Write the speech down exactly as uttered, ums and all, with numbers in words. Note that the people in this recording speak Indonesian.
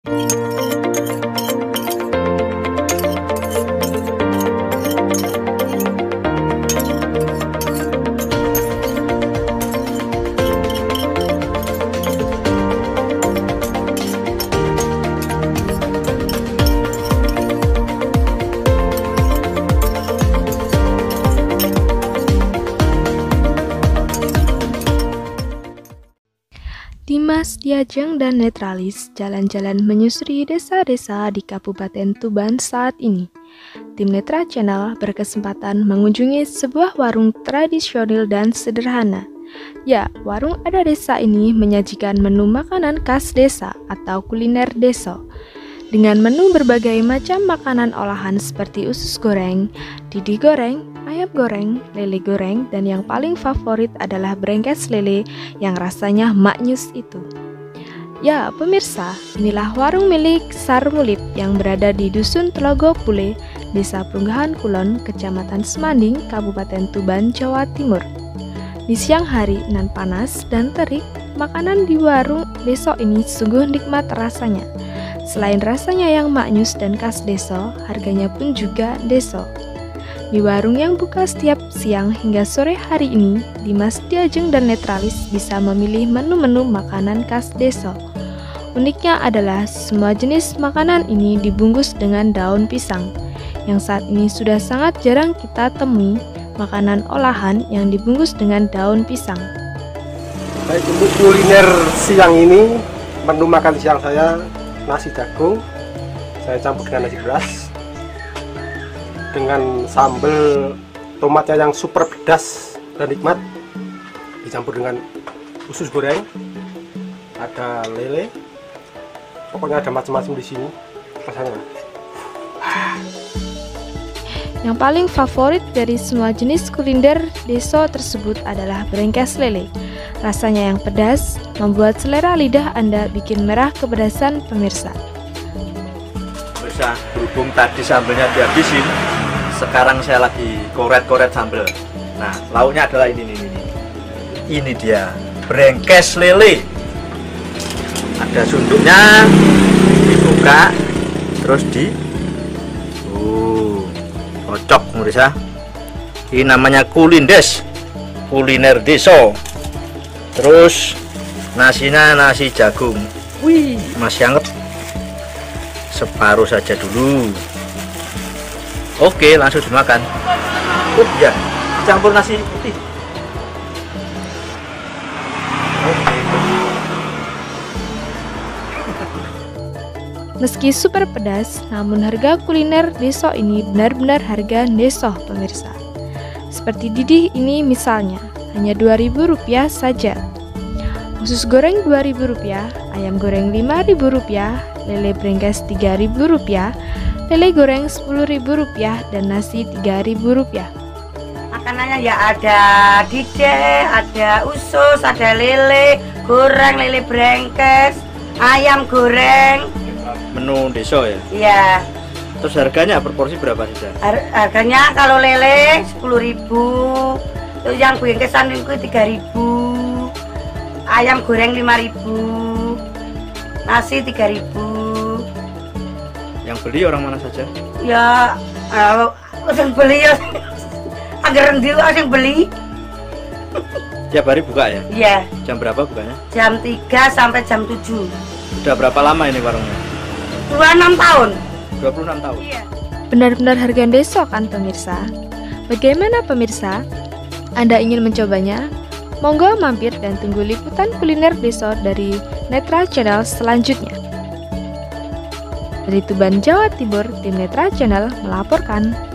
Dimas Diajeng dan Netralis jalan-jalan menyusuri desa-desa di Kabupaten Tuban saat ini. Tim Netra Channel berkesempatan mengunjungi sebuah warung tradisional dan sederhana. Ya, warung ada desa ini menyajikan menu makanan khas desa atau kuliner desa. Dengan menu berbagai macam makanan olahan seperti usus goreng, didih goreng, ayam goreng, lele goreng, dan yang paling favorit adalah brengkes lele yang rasanya maknyus itu. Ya, pemirsa, inilah warung milik Sarmulip yang berada di Dusun Telogo Pule, Desa Punggahan Kulon, Kecamatan Semanding, Kabupaten Tuban, Jawa Timur. Di siang hari nan panas dan terik, makanan di warung desa ini sungguh nikmat rasanya. Selain rasanya yang maknyus dan khas desa, harganya pun juga desa. Di warung yang buka setiap siang hingga sore hari ini, Dimas Diajeng dan Netralis bisa memilih menu-menu makanan khas desa. Uniknya adalah semua jenis makanan ini dibungkus dengan daun pisang, yang saat ini sudah sangat jarang kita temui makanan olahan yang dibungkus dengan daun pisang. Baik, untuk kuliner siang ini, menu makan siang saya nasi jagung, saya campur dengan nasi beras dengan sambal tomatnya yang super pedas dan nikmat, dicampur dengan usus goreng, ada lele, pokoknya ada macam-macam di sini rasanya. Yang paling favorit dari semua jenis kuliner desa tersebut adalah brengkes lele. Rasanya yang pedas membuat selera lidah Anda bikin merah kepedasan pemirsa. Pemirsa, berhubung tadi sambelnya dihabisin, sekarang saya lagi koret-koret sambel. Nah, lauknya adalah ini nih, ini. Ini dia, brengkes lele. Ada sunduknya, dibuka, terus di uh, kocok pemirsa. Ini namanya kulindes, kuliner desa. Terus nasinya nasi jagung, wih masih hangat, separuh saja dulu. Oke, langsung dimakan. Oh ya, campur nasi putih. Oke. Meski super pedas, namun harga kuliner desa ini benar-benar harga desa pemirsa. Seperti didih ini misalnya, hanya dua ribu rupiah saja. Usus goreng dua ribu rupiah, ayam goreng lima ribu rupiah, lele brengkes tiga ribu rupiah, lele goreng sepuluh ribu rupiah, dan nasi tiga ribu rupiah. Makanannya ya ada dideh, ada usus, ada lele goreng, lele brengkes, ayam goreng. Menu desa ya? Iya. Terus harganya per porsi berapa saja? Har harganya kalau lele sepuluh ribu, terus yang brengkesan itu tiga ribu, ayam goreng lima ribu, nasi tiga ribu. Yang beli orang mana saja? Ya, kalau yang beli ya agar rendah yang beli. Tiap hari buka ya? Iya. Jam berapa bukanya? Jam tiga sampai jam tujuh. Sudah berapa lama ini warungnya? dua puluh enam tahun. dua puluh enam tahun? Iya. Benar-benar harga desa kan pemirsa? Bagaimana pemirsa? Anda ingin mencobanya? Monggo mampir dan tunggu liputan kuliner desa dari Netra Channel selanjutnya. Dari Tuban, Jawa Timur, tim Netra Channel melaporkan.